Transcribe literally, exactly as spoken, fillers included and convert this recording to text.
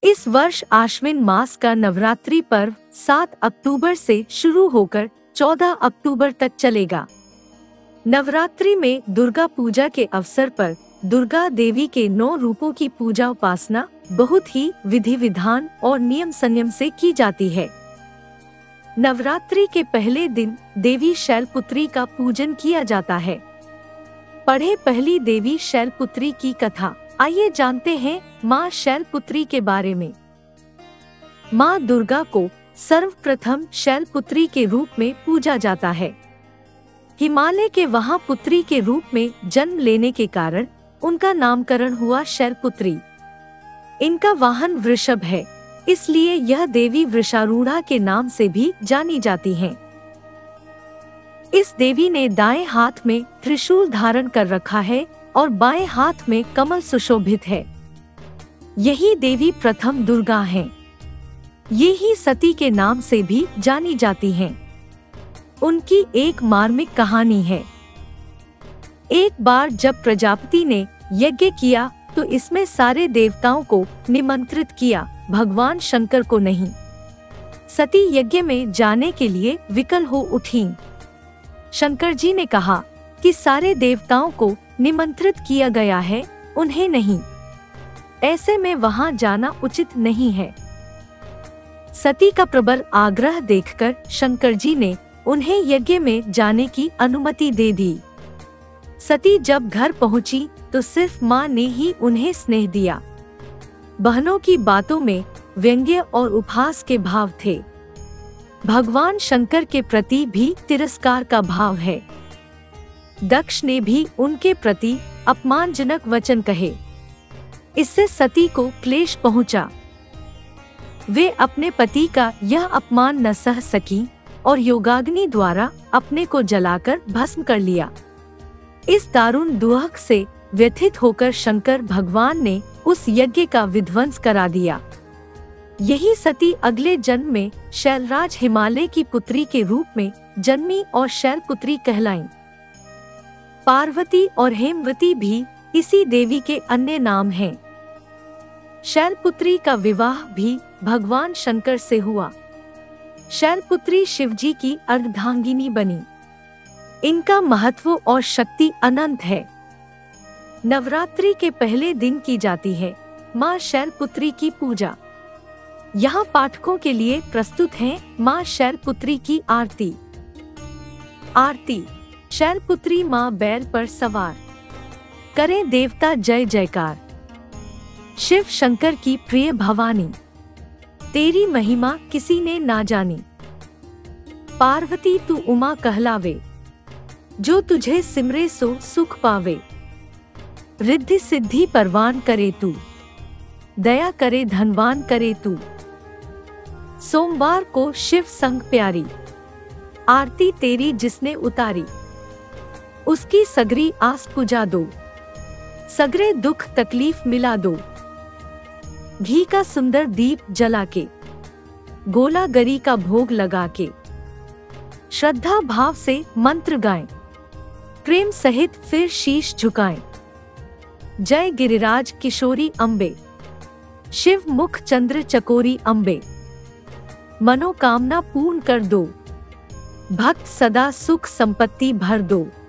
इस वर्ष आश्विन मास का नवरात्रि पर्व सात अक्टूबर से शुरू होकर चौदह अक्टूबर तक चलेगा। नवरात्रि में दुर्गा पूजा के अवसर पर दुर्गा देवी के नौ रूपों की पूजा उपासना बहुत ही विधि विधान और नियम संयम से की जाती है। नवरात्रि के पहले दिन देवी शैलपुत्री का पूजन किया जाता है। पढ़े पहली देवी शैलपुत्री की कथा। आइए जानते हैं माँ शैलपुत्री के बारे में। माँ दुर्गा को सर्वप्रथम शैलपुत्री के रूप में पूजा जाता है। हिमालय के वहां पुत्री के रूप में जन्म लेने के कारण उनका नामकरण हुआ शैलपुत्री। इनका वाहन वृषभ है, इसलिए यह देवी वृषारूढ़ा के नाम से भी जानी जाती हैं। इस देवी ने दाएं हाथ में त्रिशूल धारण कर रखा है और बाएं हाथ में कमल सुशोभित है। यही देवी प्रथम दुर्गा हैं। ये ही सती के नाम से भी जानी जाती हैं। उनकी एक मार्मिक कहानी है। एक बार जब प्रजापति ने यज्ञ किया तो इसमें सारे देवताओं को निमंत्रित किया, भगवान शंकर को नहीं। सती यज्ञ में जाने के लिए विकल हो उठीं। शंकर जी ने कहा कि सारे देवताओं को निमंत्रित किया गया है, उन्हें नहीं। ऐसे में वहां जाना उचित नहीं है। सती का प्रबल आग्रह देखकर शंकर जी ने उन्हें यज्ञ में जाने की अनुमति दे दी। सती जब घर पहुंची तो सिर्फ माँ ने ही उन्हें स्नेह दिया। बहनों की बातों में व्यंग्य और उपहास के भाव थे। भगवान शंकर के प्रति भी तिरस्कार का भाव है। दक्ष ने भी उनके प्रति अपमानजनक वचन कहे। इससे सती को क्लेश पहुंचा। वे अपने पति का यह अपमान न सह सकी और योगाग्नि द्वारा अपने को जलाकर भस्म कर लिया। इस दारुण दुहक से व्यथित होकर शंकर भगवान ने उस यज्ञ का विध्वंस करा दिया। यही सती अगले जन्म में शैलराज हिमालय की पुत्री के रूप में जन्मी और शैलपुत्री कहलाईं। पार्वती और हेमवती भी इसी देवी के अन्य नाम हैं। शैलपुत्री का विवाह भी भगवान शंकर से हुआ। शैलपुत्री शिवजी की अर्धांगिनी बनी। इनका महत्व और शक्ति अनंत है। नवरात्रि के पहले दिन की जाती है माँ शैलपुत्री की पूजा। यहाँ पाठकों के लिए प्रस्तुत है माँ शैलपुत्री की आरती। आरती। शैलपुत्री माँ बैल पर सवार, करें देवता जय जयकार। शिव शंकर की प्रिय भवानी, तेरी महिमा किसी ने ना जानी। पार्वती तू उमा कहलावे, जो तुझे सिमरे सो सुख पावे। रिद्धि सिद्धि परवान करे तू, दया करे धनवान करे तू। सोमवार को शिव संग प्यारी, आरती तेरी जिसने उतारी। उसकी सगरी आस पुजा दो, सगरे दुख तकलीफ मिला दो। घी का सुंदर दीप जला के, गोला गरी का भोग लगा के। श्रद्धा भाव से मंत्र गाएं, प्रेम सहित फिर शीश झुकाएं। जय गिरिराज किशोरी अम्बे, शिव मुख चंद्र चकोरी अम्बे। मनोकामना पूर्ण कर दो, भक्त सदा सुख संपत्ति भर दो।